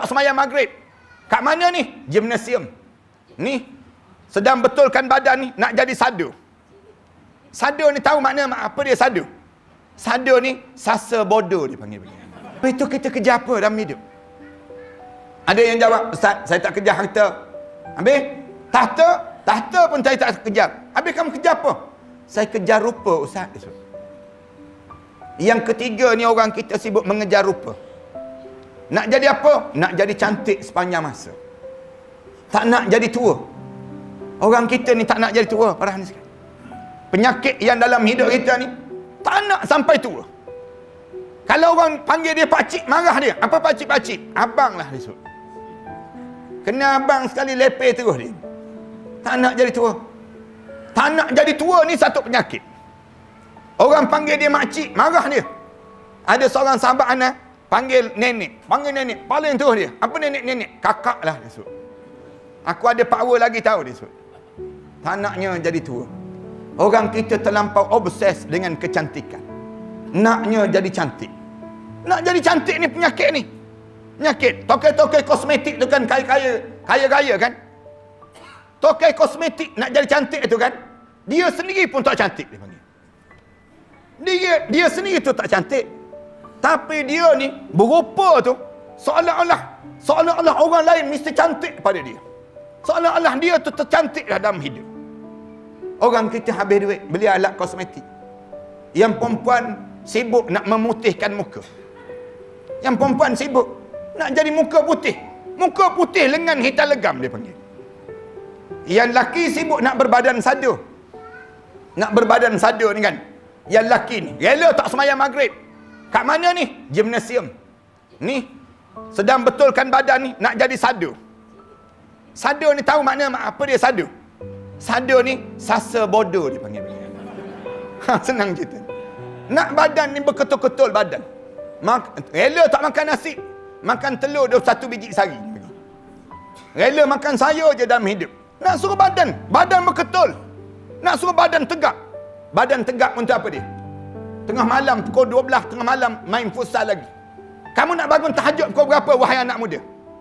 tak semayang maghrib. Kat mana ni? Gimnasium. Ni, sedang betulkan badan ni, nak jadi sadu. Sadu ni tahu makna apa dia sadu? Sadu ni, sasa bodoh dia panggil. Apa itu kita kejar apa dalam hidup? Ada yang jawab, Ustaz, saya tak kejar harta. Habis, tahta pun saya tak kejar. Habis kamu kejar apa? Saya kejar rupa, Ustaz. Yang ketiga ni orang kita sibuk mengejar rupa. Nak jadi apa? Nak jadi cantik sepanjang masa. Tak nak jadi tua. Orang kita ni tak nak jadi tua. Parah ni sekali. Penyakit yang dalam hidup kita ni, tak nak sampai tua. Kalau orang panggil dia pakcik, marah dia. Apa pakcik-pakcik? Abang lah dia sebut. Kena abang sekali lepeh terus dia. Tak nak jadi tua. Tak nak jadi tua ni satu penyakit. Orang panggil dia makcik, marah dia. Ada seorang sahabat anak panggil nenek. Panggil nenek, paling terus dia. Apa nenek-nenek? Kakak lah dia sebut. Aku ada power lagi tahu dia sebut. Tak naknya jadi tua. Orang kita terlampau obses dengan kecantikan. Naknya jadi cantik. Nak jadi cantik ni penyakit ni. Penyakit. Tokai-tokai kosmetik tu kan kaya-kaya kan. Tokai kosmetik nak jadi cantik tu kan. Dia sendiri pun tak cantik dia panggil. Dia sendiri tu tak cantik. Tapi dia ni berupa tu seolah-olah orang lain mesti cantik pada dia. Seolah-olah dia tu tercantik dalam hidup. Orang kita habis duit beli alat kosmetik. Yang perempuan sibuk nak memutihkan muka. Yang perempuan sibuk nak jadi muka putih. Muka putih lengan hitam legam dia panggil. Yang laki sibuk nak berbadan sadu. Nak berbadan sadu ni kan. Yang laki ni rela tak semayang maghrib. Kat mana ni? Gimnasium. Ni, sedang betulkan badan ni, nak jadi sadu. Sadu ni tahu makna apa dia sadu? Sadu ni, sasa bodoh dia panggil. Senang cerita. Nak badan ni berketul-ketul badan. Rela tak makan nasi, makan telur 21 biji sehari. Rela makan sayur je dalam hidup. Nak suruh badan berketul. Nak suruh badan tegak. Badan tegak untuk apa dia? Tengah malam, pukul 12 tengah malam, main futsal lagi. Kamu nak bangun tahajud pukul berapa, wahai anak muda?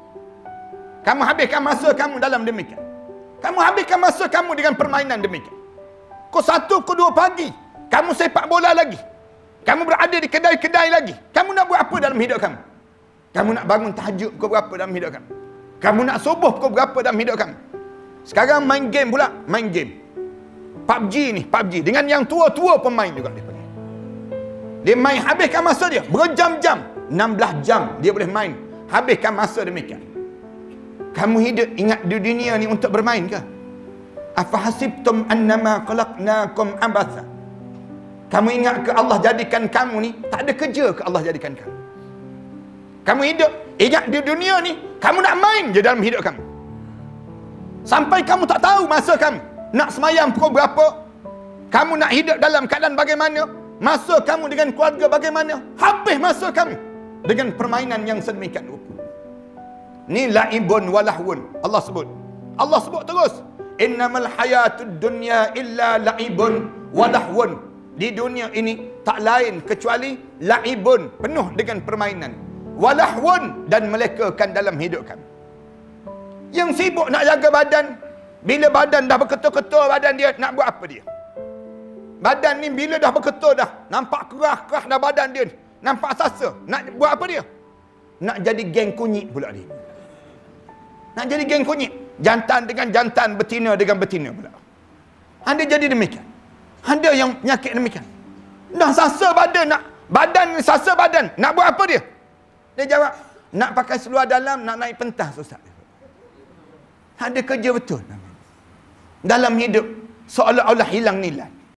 Kamu habiskan masa kamu dalam demikian. Kamu habiskan masa kamu dengan permainan demikian. Pukul 1, pukul 2 pagi, kamu sepak bola lagi. Kamu berada di kedai-kedai lagi. Kamu nak buat apa dalam hidup kamu? Kamu nak bangun tahajud pukul berapa dalam hidup kamu? Kamu nak subuh pukul berapa dalam hidup kamu? Sekarang main game pula, main game. PUBG ni, PUBG. Dengan yang tua-tua pemain juga dia panggil. Dia main, habiskan masa dia. Berjam-jam. 16 jam dia boleh main. Habiskan masa demikian. Kamu hidup ingat di dunia ni untuk bermain ke? Afahasibtum annama khalaqnakum abatha. Kamu ingat ke Allah jadikan kamu ni tak ada kerja ke Allah jadikan kamu? Kamu hidup ingat di dunia ni kamu nak main je dalam hidup kamu. Sampai kamu tak tahu masa kamu. Nak semayang pukul berapa? Kamu nak hidup dalam keadaan bagaimana? Masa kamu dengan keluarga bagaimana? Habis masa kamu dengan permainan yang sedemikian rupa. Ni laibun walahwun. Allah sebut terus. Innamal hayatud dunya illa laibun walahwun. Di dunia ini tak lain kecuali laibun, penuh dengan permainan. Walahwun, dan melekakan dalam hidup kamu. Yang sibuk nak jaga badan, bila badan dah berketul-ketul badan dia, nak buat apa dia? Badan ni bila dah berketul dah, nampak kerah-kerah dah badan dia, nampak sasa, nak buat apa dia? Nak jadi geng kunyit pula dia. Nak jadi geng kunyit. Jantan dengan jantan, betina dengan betina pula. Ada jadi demikian. Ada yang penyakit demikian. Dah sasa badan, badan ni sasa badan, nak buat apa dia? Dia jawab, nak pakai seluar dalam, nak naik pentas, Ustaz. Ada kerja betul. Dalam hidup, seolah-olah hilang nilai.